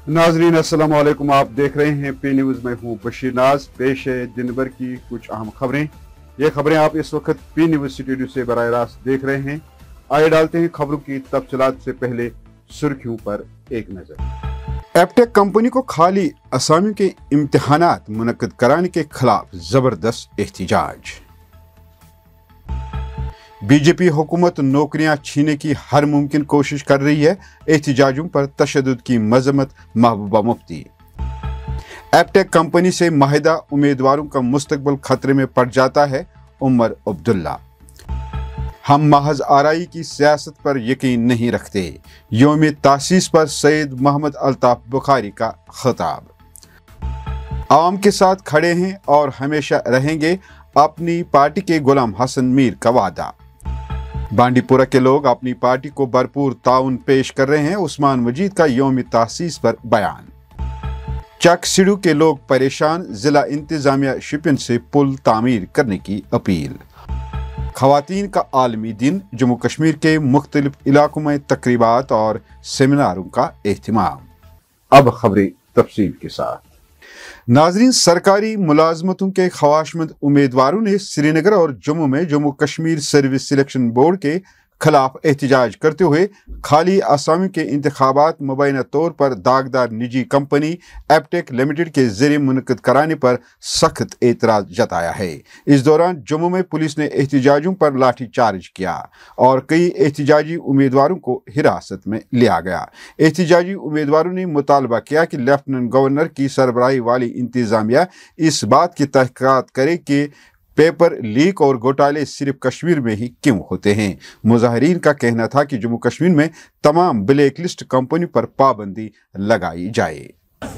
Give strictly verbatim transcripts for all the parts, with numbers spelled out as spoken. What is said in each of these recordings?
नाजरीन अस्सलाम वालेकुम, आप देख रहे हैं पी न्यूज़। मैं हूं बशीर नाज। पेश है दिन भर की कुछ अहम खबरें। ये खबरें आप इस वक्त पी न्यूज़ स्टूडियो से बराह रास्त देख रहे हैं। आइए डालते हैं खबरों की तफसीलात से पहले सुर्खियों पर एक नजर। एपटेक कंपनी को खाली असामियों के इम्तिहानात मुनक्किद कराने के खिलाफ जबरदस्त एहतिजाज। बीजेपी हुकूमत नौकरियां छीनने की हर मुमकिन कोशिश कर रही है। एहतिजाजों पर तशद्दुद की मजम्मत महबूबा मुफ्ती। एपटेक कंपनी से माहिदा उम्मीदवारों का मुस्तकबिल खतरे में पड़ जाता है, उमर अब्दुल्ला। हम महज आराई की सियासत पर यकीन नहीं रखते, यौम तासीस पर सैयद मोहम्मद अल्ताफ बुखारी का खिताब। आवाम के साथ खड़े हैं और हमेशा रहेंगे, अपनी पार्टी के गुलाम हसन मीर का वादा। बांडीपुरा के लोग अपनी पार्टी को भरपूर ताउन पेश कर रहे हैं, उस्मान मजीद का यौम तासीस पर बयान। चक सिडू के लोग परेशान, जिला इंतजामिया शिपिन से पुल तामीर करने की अपील। खवातीन का आलमी दिन, जम्मू कश्मीर के मुख्तलिफ इलाकों में तकरीबात और सेमिनारों का एहतमाम। अब खबरें तफसील के साथ। नाजरीन, सरकारी मुलाजमतों के ख्वाहिशमंद उम्मीदवारों ने श्रीनगर और जम्मू में Jammu Kashmir service selection board के खिलाफ एहतिजाज करते हुए खाली आसामी के इंतखाबात मुबैना तौर पर दागदार निजी कंपनी एपटेक लिमिटेड के जरिए मुनक्किद कराने पर सख्त एतराज जताया है। इस दौरान जम्मू में पुलिस ने एहतिजाजों पर लाठीचार्ज किया और कई एहतिजाजी उम्मीदवारों को हिरासत में लिया गया। एहतिजाजी उम्मीदवारों ने मुतालबा किया कि लेफ्टिनेंट गवर्नर की सरबराही वाली इंतजामिया इस बात की तहकीकात करे कि पेपर लीक और घोटाले सिर्फ कश्मीर में ही क्यों होते हैं। मुजाहिरीन का कहना था कि जम्मू कश्मीर में तमाम ब्लैक लिस्ट कंपनियों पर पाबंदी लगाई जाए।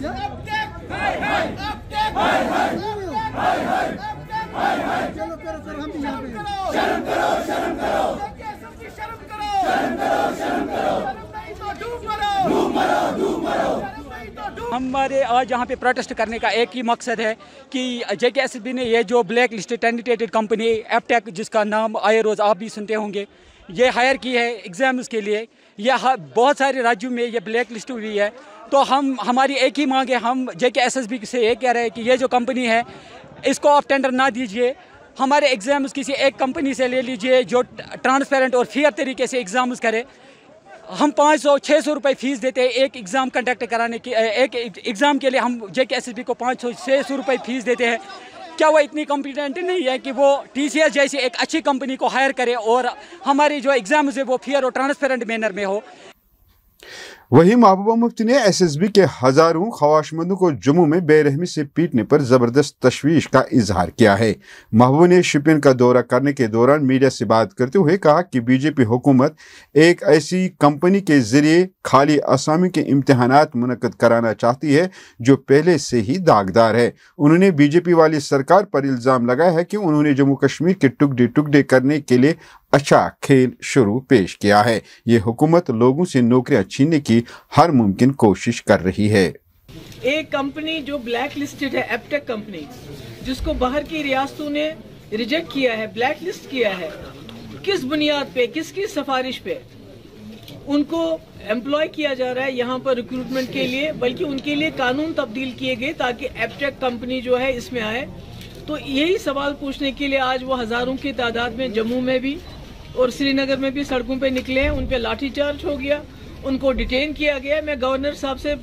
हमारे आज यहाँ पे प्रोटेस्ट करने का एक ही मकसद है कि जे के एस एस बी ने ये जो blacklisted tainted company Aptech, जिसका नाम आए रोज़ आप भी सुनते होंगे, ये हायर की है एग्ज़ाम्स के लिए। ये बहुत सारे राज्यों में ये ब्लैक लिस्ट हुई है। तो हम हमारी एक ही मांग है, हम जे के एस एस बी से ये कह रहे हैं कि ये जो कंपनी है इसको आप टेंडर ना दीजिए, हमारे एग्ज़ाम्स किसी एक कंपनी से ले लीजिए जो ट्रांसपेरेंट और फेयर तरीके से एग्ज़ाम्स करे। हम पाँच सौ छः सौ रुपये फ़ीस देते हैं एक एग्ज़ाम कंडक्ट कराने की। एक एग्ज़ाम के लिए हम जे के एस एस बी को पाँच सौ छः सौ रुपये फ़ीस देते हैं। क्या वो इतनी कॉम्पिटेंट नहीं है कि वो टी सी एस जैसी एक अच्छी कंपनी को हायर करे और हमारी जो एग्ज़ाम्स है वो फेयर और ट्रांसपेरेंट मैनर में हो। वहीं महबूबा मुफ्ती ने एस एस बी के हजारों ख्वाहिशमंदों को जम्मू में बेरहमी से पीटने पर जबरदस्त तशवीश का इजहार किया है। महबूबा ने शिपिन का दौरा करने के दौरान मीडिया से बात करते हुए कहा कि बीजेपी हुकूमत एक ऐसी कंपनी के जरिए खाली असामी के इम्तिहानात मुनक्किद कराना चाहती है जो पहले से ही दागदार है। उन्होंने बीजेपी वाली सरकार पर इल्ज़ाम लगाया है कि उन्होंने जम्मू कश्मीर के टुकड़े टुकड़े करने के लिए अच्छा खेल शुरू पेश किया है। ये हुकूमत लोगों से नौकरियां छीनने की हर मुमकिन कोशिश कर रही है। एक कंपनी जो ब्लैक लिस्टेड है, एपटेक कंपनी, जिसको बाहर की रियासतों ने रिजेक्ट किया है, ब्लैक लिस्ट किया है, किस बुनियाद पे, किसकी सिफारिश पे उनको एम्प्लॉय किया जा रहा है यहाँ पर रिक्रूटमेंट के लिए, बल्कि उनके लिए कानून तब्दील किए गए ताकि एपटेक कंपनी जो है इसमें आए। तो यही सवाल पूछने के लिए आज वो हजारों की तादाद में जम्मू में भी और श्रीनगर में भी सड़कों पे निकले हैं। उन पे लाठीचार्ज हो गया, उनको डिटेन किया गया। मैं गवर्नर साहब से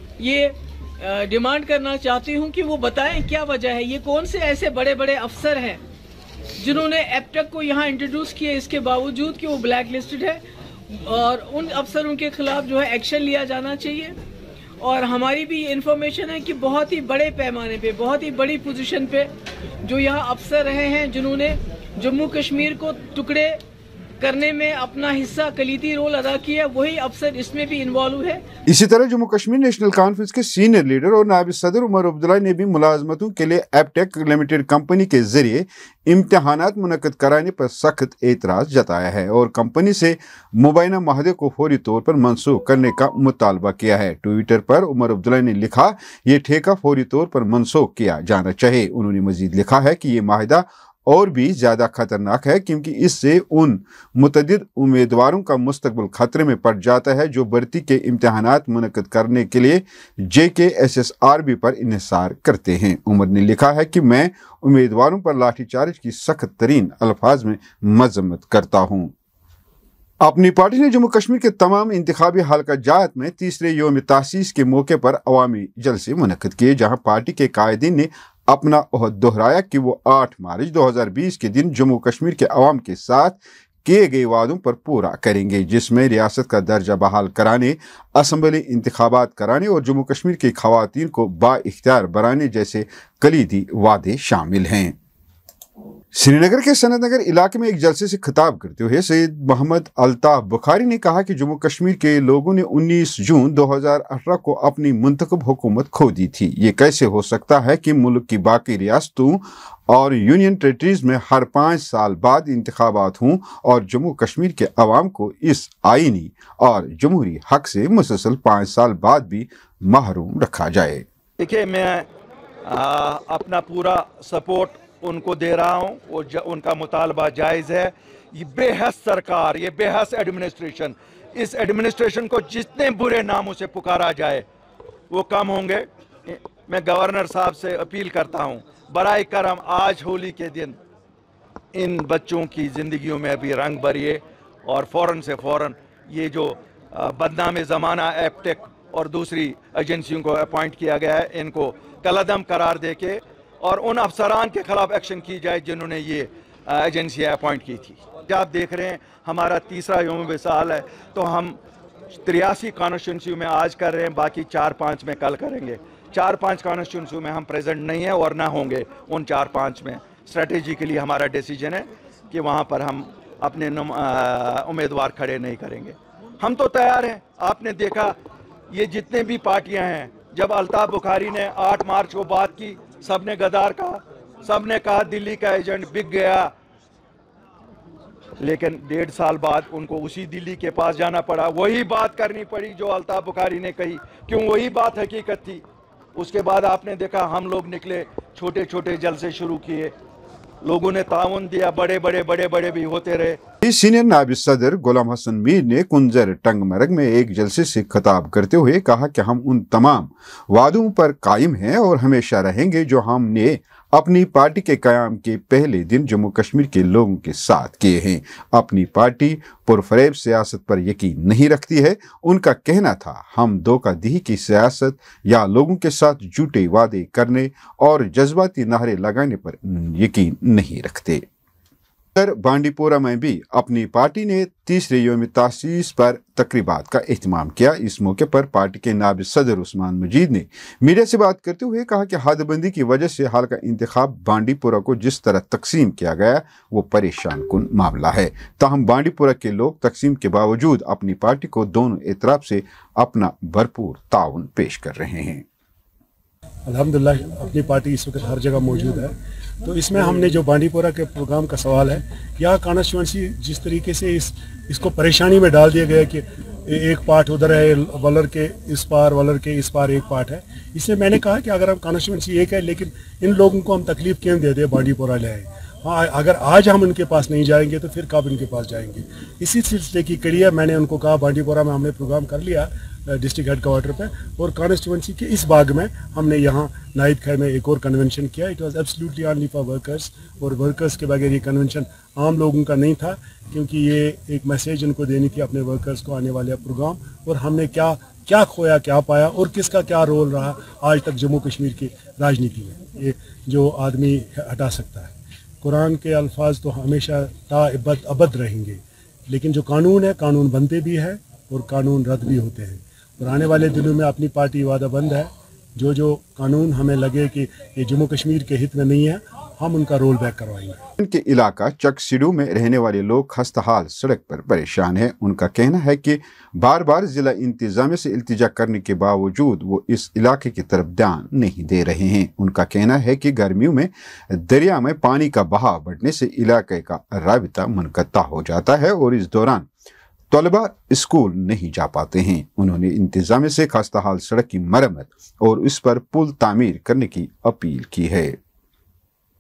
ये डिमांड करना चाहती हूँ कि वो बताएं क्या वजह है, ये कौन से ऐसे बड़े बड़े अफसर हैं जिन्होंने एपटेक को यहाँ इंट्रोड्यूस किया इसके बावजूद कि वो ब्लैक लिस्टेड है, और उन अफसरों के खिलाफ जो है एक्शन लिया जाना चाहिए। और हमारी भी इंफॉर्मेशन है कि बहुत ही बड़े पैमाने पे, बहुत ही बड़ी पोजीशन पे जो यहाँ अफसर रहे हैं जिन्होंने जम्मू कश्मीर को टुकड़े करने में अपना हिस्सा कलीदी रोल अदा किया, वही अफसर इसमें भी इन्वॉल्व है। इसी तरह जम्मू कश्मीर नेशनल कॉन्फ्रेंस के सीनियर लीडर और नायब सदर उमर अब्दुल्ला ने भी मुलाजमतों के लिए एपटेक लिमिटेड कंपनी के जरिए इम्तिहानात मुनक्किद कराने पर सख्त एतराज जताया है और कंपनी से मुबैना माहदे को फौरी तौर पर मनसूख करने का मुतालबा किया है। ट्विटर पर उमर अब्दुल्ला ने लिखा, ये ठेका फौरी तौर पर मनसूख किया जाना चाहिए। उन्होंने मजीद लिखा है कि ये माहिदा اور بھی زیادہ خطرناک ہے کیونکہ اس سے ان متعدد امیدواروں کا مستقبل خطرے میں پڑ جاتا ہے جو بھرتی کے امتحانات منعقد کرنے کے لیے J K S S R B پر انحصار کرتے ہیں۔ عمر نے لکھا ہے کہ میں امیدواروں پر لاٹھی چارج کی سخت ترین الفاظ میں مذمت کرتا ہوں۔ اپنی پارٹی نے جموں کشمیر کے تمام انتخابی حلقہ جات میں تیسرے یوم تاسیس کے موقع پر عوامی جلسے منعقد کیے، جہاں پارٹی کے قائدین نے اپنا عہد دہرایا کہ وہ آٹھ مارچ دو ہزار بیس کے دن جموں کشمیر کے عوام کے ساتھ کیے گئے وعدوں پر پورا کریں گے، جس میں ریاست کا درجہ بحال کرانے، اسمبلی انتخابات کرانے اور جموں کشمیر کی خواتین کو با اختیار بنانے جیسے کلیدی وعدے شامل ہیں۔ سری نگر کے سنت نگر علاقے میں ایک جلسے سے خطاب کرتے ہوئے سید محمد الطاف بخاری نے کہا کہ جموں کشمیر کے لوگوں نے انیس جون دو ہزار اٹھارہ کو اپنی منتخب حکومت کھو دی تھی۔ یہ کیسے ہو سکتا ہے کہ ملک کی باقی ریاستوں اور یونین ٹیریٹریز میں ہر پانچ سال بعد انتخابات ہوں اور جموں کشمیر کے عوام کو اس آئینی اور جمہوری حق سے مسلسل پانچ سال بعد بھی محروم رکھا جائے۔ دیکھیے، میں اپنا پورا سپورٹ ان کو دے رہا ہوں، وہ ان کا مطالبہ جائز ہے۔ یہ بے حس سرکار، یہ بے حس ایڈمنسٹریشن، اس ایڈمنسٹریشن کو جتنے برے ناموں سے پکارا جائے وہ کم ہوں گے۔ میں گورنر صاحب سے اپیل کرتا ہوں، برائے کرم آج ہولی کے دن ان بچوں کی زندگیوں میں ابھی رنگ بھریے اور فوراً سے فوراً یہ جو بدنام زمانہ ایپٹیک اور دوسری ایجنسیوں کو اپوائنٹ کیا گیا ہے ان کو کالعدم قرار دے کے اور ان افسران کے خلاف ایکشن کی جائے جنہوں نے یہ ایجنسیاں اپوائنٹ کی تھی۔ آپ دیکھ رہے ہیں ہمارا تیسرا یوم وصال ہے، تو ہم تریاسی کانسٹیٹوئنسیوں میں آج کر رہے ہیں، باقی چار پانچ میں کل کریں گے۔ چار پانچ کانسٹیٹوئنسیوں میں ہم پریزنٹ نہیں ہیں اور نہ ہوں گے ان چار پانچ میں۔ اسٹریٹجیکلی ہمارا ڈیسیجن ہے کہ وہاں پر ہم اپنے امیدوار کھڑے نہیں کریں گے۔ ہم تو تیار ہیں۔ آپ نے دیکھا یہ جتنے بھی پارٹیاں ہیں، جب الطاف بخاری نے آٹھ مارچ کو بات کی، سب نے غدار کہا، سب نے کہا دلی کا ایجنٹ بک گیا، لیکن ڈیڑھ سال بعد ان کو اسی دلی کے پاس جانا پڑا، وہی بات کرنی پڑی جو الطاف بخاری نے کہی، کیوں وہی بات حقیقت تھی۔ اس کے بعد آپ نے دیکھا ہم لوگ نکلے، چھوٹے چھوٹے جلسے شروع کیے، لوگوں نے تعاون دیا، بڑے بڑے بڑے بڑے بھی ہوتے رہے۔ سینئر نائب صدر غلام حسن میر نے کنزر ٹنگ مرگ میں ایک جلسے سے خطاب کرتے ہوئے کہا کہ ہم ان تمام وعدوں پر قائم ہیں اور ہمیشہ رہیں گے جو ہم نے اپنی پارٹی کے قیام کے پہلے دن جموں کشمیر کے لوگوں کے ساتھ کیے ہیں۔ اپنی پارٹی پرفریب سیاست پر یقین نہیں رکھتی ہے۔ ان کا کہنا تھا ہم دھوکہ دہی کی سیاست یا لوگوں کے ساتھ جھوٹے وعدے کرنے اور جذباتی نعرے لگانے پر یقین نہیں رکھتے۔ بانڈی پورہ میں بھی اپنی پارٹی نے تیسرے یوم تاسیس پر تقریبات کا اہتمام کیا۔ اس موقع پر پارٹی کے نائب صدر عثمان مجید نے میڈیا سے بات کرتے ہوئے کہا کہ حد بندی کی وجہ سے حلقہ انتخاب بانڈی پورہ کو جس طرح تقسیم کیا گیا وہ پریشان کن معاملہ ہے، تاہم بانڈی پورہ کے لوگ تقسیم کے باوجود اپنی پارٹی کو دونوں اطراف سے اپنا بھرپور تعاون پیش کر رہے ہیں۔ الحمدللہ اپنی پارٹی اس وقت ہر جگہ موجود ہے، تو اس میں ہم نے جو بانڈی پورہ کے پروگرام کا سوال ہے، یہاں کانسٹیٹوئنسی جس طریقے سے اس اس کو پریشانی میں ڈال دیا گیا کہ ایک پارٹ ادھر ہے، ولر کے اس پار ولر کے اس پار ایک پارٹ ہے، اس میں میں نے کہا کہ اگر ہم کانسٹیٹوئنسی ایک ہے لیکن ان لوگوں کو ہم تکلیف کیوں دے دیں، بانڈی پورہ لے آئے۔ ہاں، اگر آج ہم ان کے پاس نہیں جائیں گے تو پھر کب ان کے پاس جائیں گے؟ اسی سلسلے کی کڑی ہے۔ میں نے ان کو کہا بانڈی پورہ میں ہم نے پروگرام کر لیا ڈسٹرکٹ ہیڈ کوارٹر پہ، اور کانسٹیٹوئنسی کے اس باغ میں ہم نے یہاں نائد خیر میں ایک اور کنونشن کیا۔ It was absolutely only for workers, اور ورکرز کے بغیر یہ کنونشن عام لوگوں کا نہیں تھا، کیونکہ یہ ایک میسیج ان کو دینی تھی اپنے ورکرز کو آنے والے پروگرام، اور ہم نے کیا کیا کھویا، کیا پایا، اور کس کا کیا رول رہا آج تک جموں کشمیر کی راجنیتی میں، یہ جو آدمی ہٹا سکتا ہے۔ قرآن کے الفاظ تو ہمیشہ تا ابد ابد رہیں گے، لیکن جو قانون ہے، قانون بنتے بھی ہے اور قانون رد بھی ہوتے ہیں، اور آنے والے دنوں میں اپنی پارٹی وعدہ بند ہے، جو جو قانون ہمیں لگے کہ یہ جموں کشمیر کے ہت میں نہیں ہے، ہم ان کا رول بیک کروائیں گے۔ ان کے علاقہ چک سیڈو میں رہنے والے لوگ خستحال سڑک پر پریشان ہیں۔ ان کا کہنا ہے کہ بار بار ضلع انتظامیہ سے التجا کرنے کے باوجود وہ اس علاقے کی طرف دھیان نہیں دے رہے ہیں۔ ان کا کہنا ہے کہ گرمیوں میں دریا میں پانی کا بہاؤ بڑھنے سے علاقے کا رابطہ منقطع ہو جاتا ہے اور اس دوران طلباء اسکول نہیں جا پاتے ہیں۔ انہوں نے انتظامیہ سے خستحال سڑک کی مرمت اور اس پر پل تعمیر کرنے کی اپیل کی ہے۔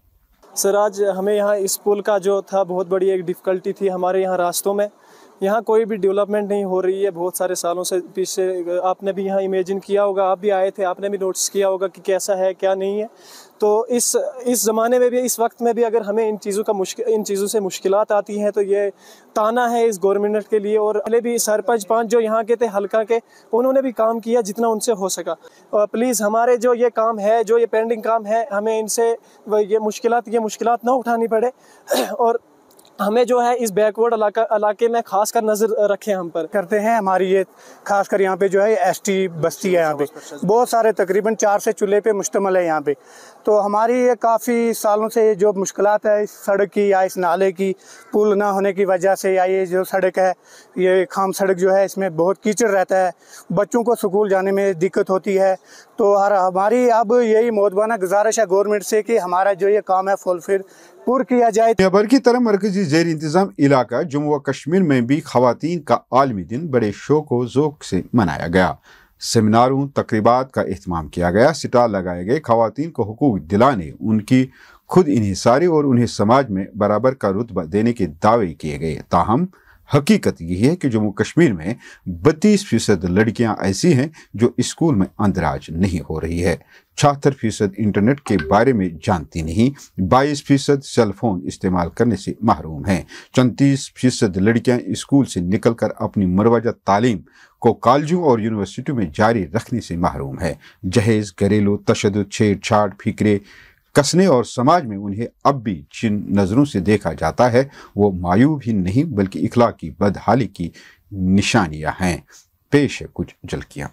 سر آج ہمیں یہاں اس پل کا جو تھا بہت بڑی ایک ڈیفیکلٹی تھی ہمارے یہاں راستوں میں. یہاں کوئی بھی ڈیولپمنٹ نہیں ہو رہی ہے بہت سارے سالوں سے پیچھے. آپ نے بھی یہاں امیجن کیا ہوگا, آپ بھی آئے تھے, آپ نے بھی نوٹس کیا ہوگا کہ کیسا ہے کیا نہیں ہے. تو اس اس زمانے میں بھی, اس وقت میں بھی اگر ہمیں ان چیزوں کا مشکل ان چیزوں سے مشکلات آتی ہیں تو یہ تانا ہے اس گورنمنٹ کے لیے. اور پہلے بھی سرپنچ پانچ جو یہاں کے تھے حلقہ کے, انہوں نے بھی کام کیا جتنا ان سے ہو سکا. پلیز ہمارے جو یہ کام ہے, جو یہ پینڈنگ کام ہے, ہمیں ان سے یہ مشکلات یہ مشکلات نہ اٹھانی پڑے. اور ہمیں جو ہے اس بیک ورڈ علاقہ علاقے میں خاص کر نظر رکھیں ہم پر کرتے ہیں. ہماری یہ خاص کر یہاں پہ جو ہے ایس ٹی بستی ہے, یہاں پہ بہت سارے تقریباً چار سے چولہے پہ مشتمل ہے یہاں پہ. تو ہماری یہ کافی سالوں سے جو مشکلات ہے اس سڑک کی یا اس نالے کی پل نہ ہونے کی وجہ سے, یا یہ جو سڑک ہے یہ خام سڑک جو ہے اس میں بہت کیچڑ رہتا ہے, بچوں کو سکول جانے میں دقت ہوتی ہے. تو ہر ہماری اب یہی مودبانہ گزارش ہے گورنمنٹ سے کہ ہمارا جو یہ کام ہے فلفل پور کیا جائے. دنیا بھر کی طرح مرکزی زیر انتظام علاقہ جموں و کشمیر میں بھی خواتین کا عالمی دن بڑے شوق و ذوق سے منایا گیا. سیمیناروں تقریبات کا اہتمام کیا گیا, سٹال لگائے گئے, خواتین کو حقوق دلانے, ان کی خود انحصاری اور انہیں سماج میں برابر کا رتبہ دینے کے دعوے کیے گئے. تاہم حقیقت یہ ہے کہ جموں کشمیر میں بتیس فیصد لڑکیاں ایسی ہیں جو اسکول میں اندراج نہیں ہو رہی ہے, چھہتر فیصد انٹرنیٹ کے بارے میں جانتی نہیں, بائیس فیصد سیل فون استعمال کرنے سے محروم ہیں, چونتیس فیصد لڑکیاں اسکول سے نکل کر اپنی مروجہ تعلیم کو کالجوں اور یونیورسٹیوں میں جاری رکھنے سے محروم ہے. جہیز, گھریلو تشدد, چھیڑ چھاڑ, فکرے کسنے اور سماج میں انہیں اب بھی جن نظروں سے دیکھا جاتا ہے وہ معیوب ہی نہیں بلکہ اخلاقی بدحالی کی نشانیاں ہیں. پیش ہے کچھ جھلکیاں.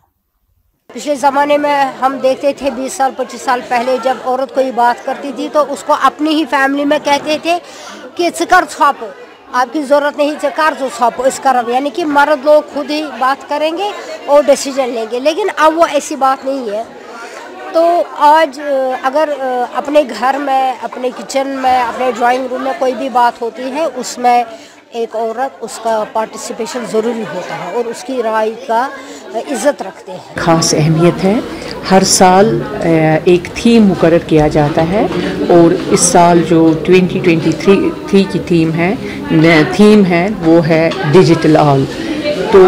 پچھلے زمانے میں ہم دیکھتے تھے بیس سال پچیس سال پہلے جب عورت کوئی بات کرتی تھی تو اس کو اپنی ہی فیملی میں کہتے تھے کہ چکر چھاپو, آپ کی ضرورت نہیں, چکر جو چھاپو اس کرو, یعنی کہ مرد لوگ خود ہی بات کریں گے اور ڈیسیجن لیں گے. لیکن اب وہ ایسی بات نہیں ہے. تو آج اگر اپنے گھر میں, اپنے کچن میں, اپنے ڈرائنگ روم میں کوئی بھی بات ہوتی ہے اس میں ایک عورت اس کا پارٹیسپیشن ضروری ہوتا ہے اور اس کی رائے کا عزت رکھتے ہیں. خاص اہمیت ہے. ہر سال ایک تھیم مقرر کیا جاتا ہے اور اس سال جو ٹوینٹی ٹوینٹی تھری کی تھیم ہے تھیم ہے وہ ہے ڈیجیٹل آل. تو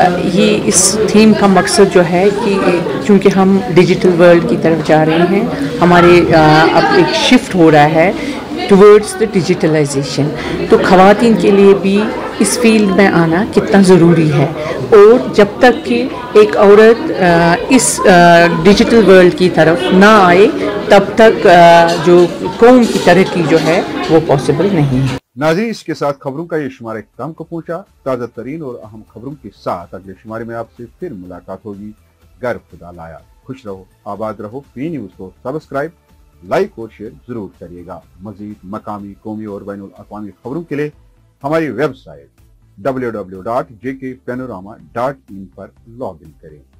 یہ اس تھیم کا مقصد جو ہے کہ چونکہ ہم ڈیجیٹل ورلڈ کی طرف جا رہے ہیں, ہمارے اب ایک شفٹ ہو رہا ہے ٹورڈز دا ڈیجیٹلائزیشن, تو خواتین کے لیے بھی اس فیلڈ میں آنا کتنا ضروری ہے. اور جب تک کہ ایک عورت اس ڈیجیٹل ورلڈ کی طرف نہ آئے تب تک جو قوم کی ترقی جو ہے وہ پاسبل نہیں ہے. ناظرین, اس کے ساتھ خبروں کا یہ شمارہ اختتام کو پہنچا. تازہ ترین اور اہم خبروں کے ساتھ اگلے شمارے میں آپ سے پھر ملاقات ہوگی. گر خدا لایا. خوش رہو, آباد رہو. پی نیوز کو سبسکرائب, لائک اور شیئر ضرور کریے گا. مزید مقامی, قومی اور بین الاقوامی خبروں کے لیے ہماری website W W W dot J K Panorama dot in per log in کریں.